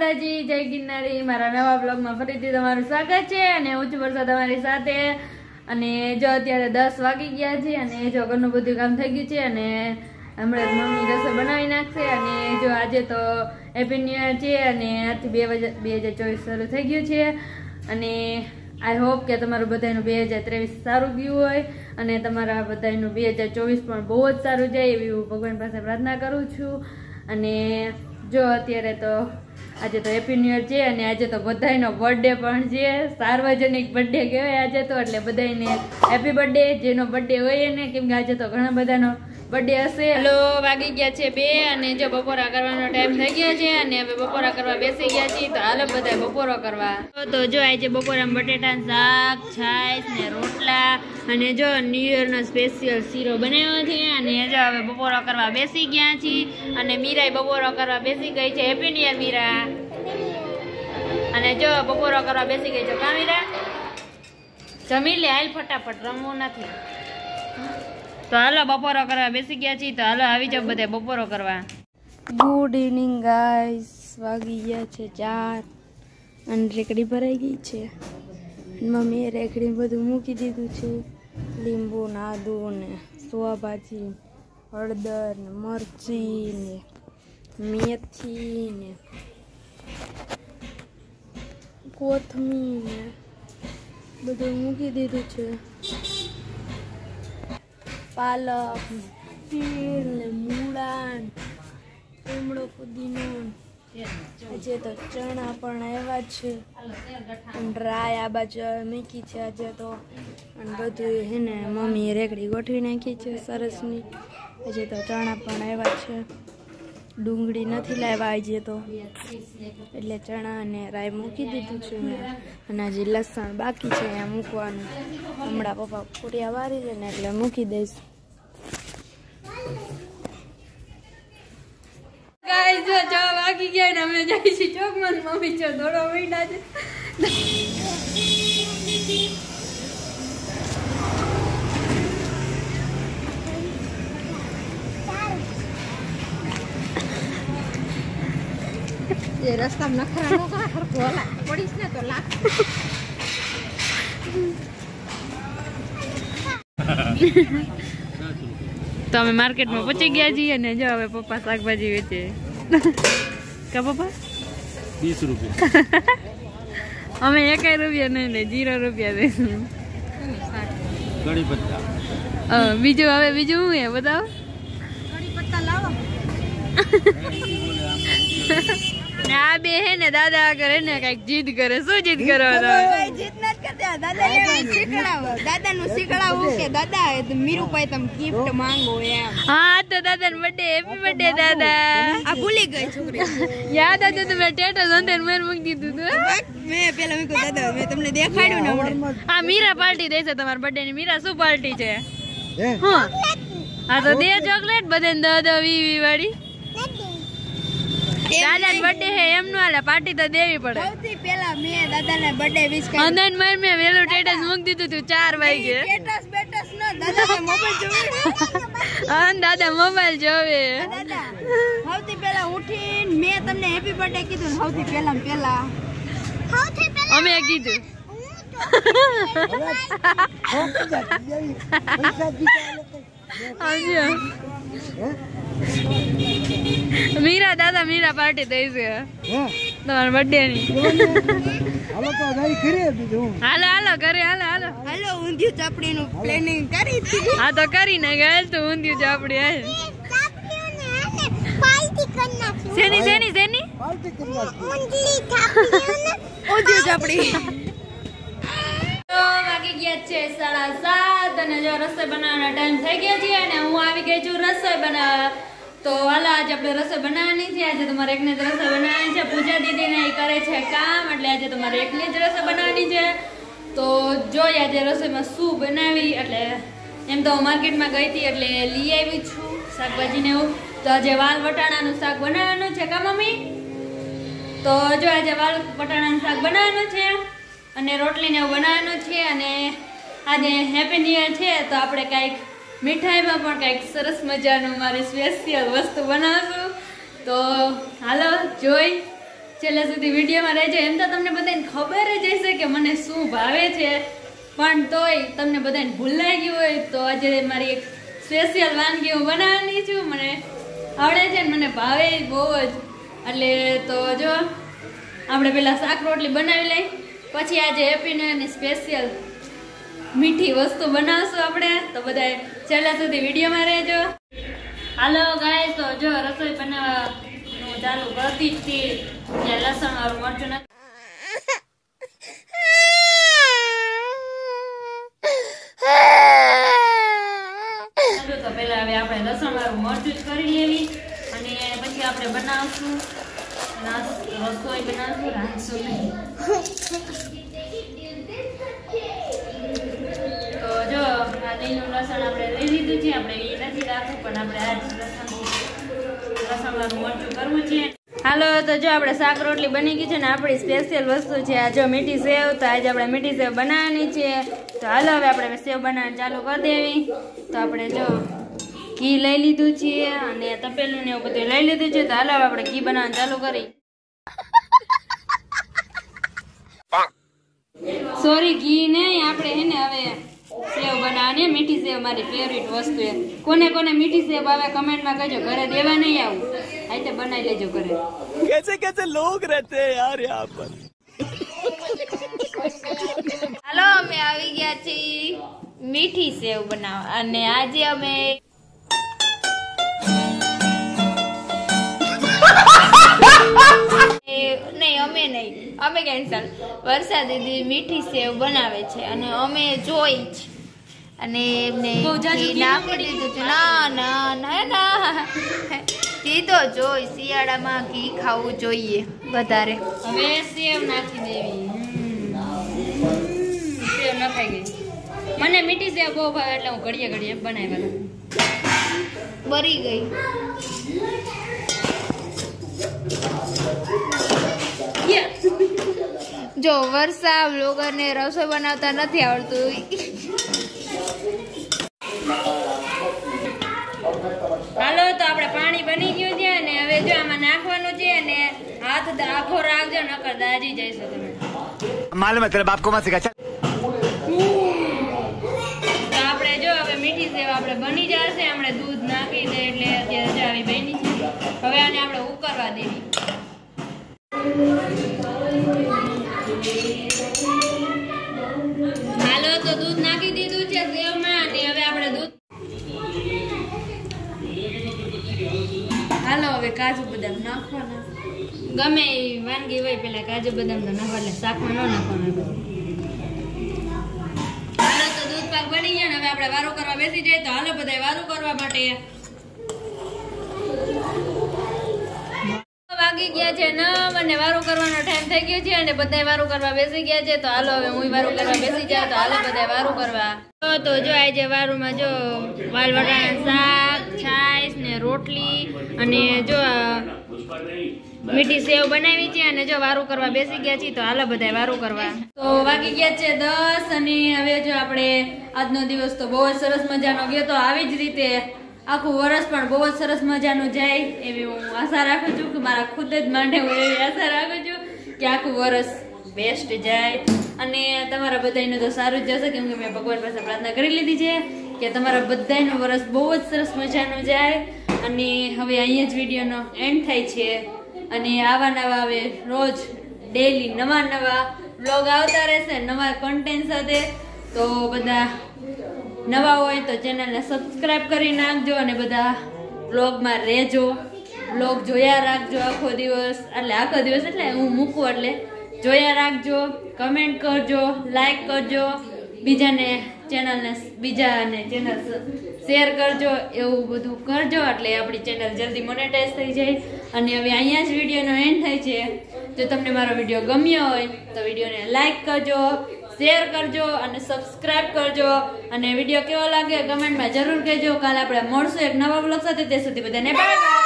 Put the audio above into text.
માતાજી, જય ગિરનારી। મારા નવા બ્લોગમાં ફરીથી તમારું સ્વાગત છે અને ઉચ્ચ વરસાદ તમારી સાથે। અને જો અત્યારે 10 વાગી ગયા છે અને જો ઘરનું બધું કામ થઈ ગયું છે અને હમણાં મમ્મી રસોઈ બનાવી નાખશે। અને જો આજે તો હેપી ન્યુ યર છે અને આજથી 2024 શરૂ થઈ ગયું છે અને આઈ હોપ કે તમારું બધાનું 2023 સારું ગયું હોય અને તમારા બધાનું 2024 પણ બહુ જ સારું જાય એવી હું ભગવાન પાસે પ્રાર્થના કરું છું। અને જો અત્યારે તો આજે તો હેપી ન્યુ યર છે અને આજે તો બધાનો બર્થડે પણ છે, સાર્વજનિક બર્થડે કહેવાય આજે તો। એટલે બધાને હેપી બર્થડે, જેનો બર્થડે હોય એને, કેમ કે આજે તો ઘણા બધાનો બર્થડે હશે। હેલો, વાગી ગયા છે 2 અને જો બપોરા કરવાનો ટાઈમ થઈ ગયો છે અને હવે બપોરા કરવા બેસી ગયા છીએ। તો હાલો બધા બપોરો કરવા। તો જો આજે બપોરામાં બટેટાનું શાક, છાશ ને રોટલા અને જો ન્યુ યર નો સ્પેશિયલ શીરો બનાવ્યો છે અને જો હવે બપોરો કરવા બેસી ગયા છીએ અને મીરાય બપોરો કરવા બેસી ગઈ છે। Happy new year Meera. અને જો બપોરો કરવા બેસી ગઈ છો કા મીરા? જમી લે, હાલ ફટાફટ, રમવું નથી। તો હાલો બપોરો કરવા બેસી ગયા છીએ, તો હાલો આવી જાવ બધા બપોરો કરવા। ગુડ ઇવનિંગ ગાઈસ, વાગી ગયા છે 4 અને રેકડી ભરાઈ ગઈ છે। મમ્મીએ રેકડી બધું મૂકી દીધું છે, લીંબુ ને આદુ ને સોયાભાજી, હળદર ને મરચી ને મેથી ને કોથમીર ને બધું મૂકી દીધું છે। પાલક ને તીલ ને મૂળા ને લીમડો પુદીનો, આજે તો ચણા પણ આવ્યા છે અને ડ્રાય આ બાજુ મૂકી છે આજે તો। અને બધું હે ને મમ્મીએ રેકડી ગોઠવી નાખી છે સરસની। આજે તો ચણા પણ આવ્યા છે, ડુંગળી નથી લાવ્યા આજે તો, એટલે ચણા અને રાઈ મૂકી દીધું છે અને હજી લસણ બાકી છે અહીંયા મૂકવાનું। હમણાં પપ્પા પૂરિયા વારી છે ને એટલે મૂકી દઈશ। ગાઈસ જો 6 વાગી ગયા ને અમે જઈ છીએ ચોકમાં, મમ્મી જો દોડો વીડા છે। ये रास्ता में नखरा नो करा खरको हला पડીશ ને તો લાગ। તો અમે માર્કેટમાં પહોંચી ગયા છીએ અને જો હવે પપ્પા શાકભાજી વેચે। કા પપ્પા 20 રૂપિયા? અમે 1 રૂપિયા નહીં લે, 0 રૂપિયા દઈશું। કડી પત્તા બીજું હવે બીજું શું હે બતાવો? કડી પત્તા લાવો। આ બે હે ને દાદા આગળ હે ને કઈક જીદ કરે। શું જીદ કરવાનો? જીત ન કરતા, દાદા શીખડાવો, દાદાનું શીખડાવું કે દાદા મીરુભાઈ તમે ગિફ્ટ માંગો એમ। હા તો દાદાનો બર્થડે, હેપી બર્થડે દાદા। આ ભૂલી ગઈ છોકરી, યાદ હતું તો મેં સ્ટેટસ અંદર મેં મૂકી દીધું હતું। મેં પેલા મેં કહ્યું દાદા મેં તમને દેખાડ્યું ને હમણાં। આ મીરા પાર્ટી દેશે તમારા બર્થડે ની। મીરા શું પાર્ટી છે? હા આ તો દે ચોકલેટ બધાને 10-20 વાળી। દાદા નો બર્થડે હે એમ નો હાલે, પાર્ટી તો દેવી પડે। સૌથી પહેલા મેં દાદાને બર્થડે વિશ કર્યો અને મેં વેલું સ્ટેટસ મૂકી દીધું તું 4 વાગે। સ્ટેટસ બેટસ ન, દાદા મોબાઈલ જોવે। હા દાદા મોબાઈલ જોવે। દાદા સૌથી પહેલા ઉઠીને મેં તમને હેપી બર્થડે કીધું ને સૌથી પહેલા અમે કીધું। મીરા દાદા મીરા પાર્ટી દઈ છે તમારા બર્થડે ની। હાલો હાલો ઘરે હાલો હાલો હાલો ઊંધિયું ચાપડી નું પ્લાનિંગ કરી છે। હા તો કરી ને ગયેલ તો ઊંધિયું ચાપડી હાલ। શેની શેની શેની ઊંધિયું ચાપડી। વાગી ગયા છે 7:30 અને જો રસોઈ બનાવવાનો ટાઈમ થઈ ગયો છે અને હું આવી ગઈ છું રસોઈ બનાવવા। તો હાલો આજે આપણે રસોઈ બનાવવાની છે। આજે તમારે એકને જ રસોઈ બનાવવાની છે, પૂજા દીદીને એ કરે છે કામ, એટલે આજે તમારે એકની જ રસોઈ બનાવવાની છે। તો જોઈએ આજે રસોઈમાં શું બનાવી। એટલે એમ તો માર્કેટમાં ગઈ હતી એટલે લઈ આવી છું શાકભાજી ને એવું। તો આજે વાલ વટાણાનું શાક બનાવવાનું છે કા મમ્મી? તો જો આજે વાલ વટાણાનું શાક બનાવવાનું છે અને રોટલીને એવું બનાવવાનું છે અને આજે હેપી ન્યુ યર છે તો આપણે કંઈક મીઠાઈમાં પણ કંઈક સરસ મજાનું મારી સ્પેશિયલ વસ્તુ બનાવશું। તો હાલો જોઈ છેલ્લા સુધી વિડીયોમાં રહેજો. એમ તો તમને બધાને ખબર જ હશે કે મને શું ભાવે છે, પણ તોય તમને બધાને ભૂલાઈ ગયું હોય તો આજે મારી એક સ્પેશિયલ વાનગી હું બનાવવાની છું. મને આવડે છે ને મને ભાવે બહુ જ. એટલે તો જો આપણે પહેલાં શાક રોટલી બનાવી લઈ, પછી આજે હેપી ન્યુ યરની સ્પેશિયલ મીઠી વસ્તુ બનાવશું આપણે. તો બધા છેલ્લા સુધી વિડીયોમાં રહેજો. હાલો ગાય, તો જો રસોઈ બનાવવાનું ચાલુ કરતી જ હતી ત્યાં લસણ વાળું મરચું નથી. તો પેલા હવે આપણે લસણ વાળું મરચું જ કરી લેવી અને પછી આપણે બનાવશું રસોઈ બનાવશું, રાંધશું નહીં. તો જો આ લીલું લસણ આપણે લઈ લીધું છે. આપણે એ નથી રાખવું, પણ આપણે આજ લસણ વાળું મરચું કરવું છે. હાલો, તો જો આપણે શાક રોટલી બની ગઈ છે ને આપણી સ્પેશિયલ વસ્તુ છે આ જો મીઠી સેવ. તો આજે આપણે મીઠી સેવ બનાવવાની છે. તો હાલો હવે આપણે સેવ બનાવવાનું ચાલુ કરી દેવી. તો આપણે જો ઘી લઈ લીધું છે અને તપેલું ને એવું બધું લઈ લીધું છે. તો હાલો હવે આપણે ઘી બનાવવાનું ચાલુ કરી. સોરી, ઘી નહીં, આપણે હે ને હવે સેવ બનાવવાની. મીઠી સેવ મારી ફેવરિટ વસ્તુ છે. કોને કોને મીઠી સેવ આવે કમેન્ટમાં કહેજો. ઘરે દેવા નહીં આવું, આતે બનાવી લેજો ઘરે. कैसे कैसे लोग रहते हैं यार यहाँ पर. હાલો, અમે આવી ગયા છીએ મીઠી સેવ બનાવવા અને આજે અમે અમે કેન્સલ. વર્ષા દીદી મીઠી સેવ બનાવે છે અને અમે જોઈ જ અને એમને નાખી દીધું છે. ના ના ના ના, ઘી તો જોઈ, શિયાળામાં ઘી ખાવું જોઈએ વધારે. હવે સેવ નાખી દેવી. સેવ નખાઈ ગઈ. મને મીઠી સેવ બહુ ભાવે એટલે હું ઘડીએ ઘડીએ બનાવ્યા. બરી ગઈ. જો વર્ષા વ્લોગરને રસોઈ બનાવતા નથી આવડતું. હાલો, તો આપણે પાણી બની ગયું છે અને હવે જો આમાં નાખવાનું છે અને હાથ આખો રાખજો નકર દાજી જઈશો તમે. मालूम है तेरे बाप को मत सिखा. તો આપણે જો હવે મીઠી સેવ આપણે બની જશે. આપણે દૂધ નાખી દે એટલે અત્યારે જો આવી બની છે. હવે આને આપણે ઉકળવા દેવી. હાલો, તો દૂધ નાખી દીધું છે સેવમાં અને હવે આપણે દૂધ. હાલો, હવે કાજુ બદામ નાખવાના. ગમે એવી વાનગી હોય પેલા કાજુ બદામ તો નાખવા, એટલે શાકમાં ન નાખવાના. હાલો, તો દૂધ પાક બની ગયા ને હવે આપણે વારું કરવા બેસી જાય. તો હાલો બધા વારું કરવા માટે વાગી ગયા છે 9 અને વારું કરવાનો ટાઈમ થઈ ગયો છે અને બધા વારું કરવા બેસી ગયા છે. તો હાલો હવે હું વારું કરવા બેસી જાઉં. તો હાલો બધા વારું કરવા. તો જો આજે વારુંમાં જો વાલ વટાણાનું શાક, છાશ ને રોટલી અને જો મીઠી સેવ બનાવી છે અને જો વારું કરવા બેસી ગયા છીએ. તો હાલો બધા વારું કરવા. તો વાગી ગયા છે 10 અને હવે જો આપણે આજનો દિવસ તો બહુ જ સરસ મજાનો ગયો. તો આવી જ રીતે આખું વર્ષ પણ બહુ જ સરસ મજાનું જાય એવી હું આશા રાખું છું કે મારા ખુદ જ માટે હું એવી આશા રાખું છું કે આખું વર્ષ બેસ્ટ જાય અને તમારા બધાનું તો સારું જ જશે. કેમ કે મેં ભગવાન પાસે પ્રાર્થના કરી લીધી છે કે તમારા બધાનું વર્ષ બહુ જ સરસ મજાનું જાય. અને હવે અહીંયા જ વિડીયોનો એન્ડ થાય છે અને આવા નવા હવે રોજ ડેલી નવા નવા વ્લોગ આવતા રહેશે નવા કન્ટેન્ટ સાથે. તો બધા નવા હોય તો ચેનલને સબસ્ક્રાઇબ કરી નાખજો અને બધા વ્લોગમાં રહેજો. વ્લોગ જોયા રાખજો આખો દિવસ. એટલે હું મૂકું એટલે જોયા રાખજો. કમેન્ટ કરજો, લાઈક કરજો, બીજાને ચેનલ શેર કરજો. એવું બધું કરજો એટલે આપણી ચેનલ જલ્દી મોનેટાઈઝ થઈ જાય. અને હવે અહીંયા જ વિડીયોનો એન્ડ થાય છે. જો તમને મારો વિડીયો ગમ્યો હોય તો વિડીયોને લાઈક કરજો, શેર કરજો અને સબસ્ક્રાઇબ કરજો. અને વિડીયો કેવો લાગે કમેન્ટમાં જરૂર કહેજો. કાલે આપણે મળશું એક નવા બ્લોગ સાથે. તે સુધી બધાને બાય બાય.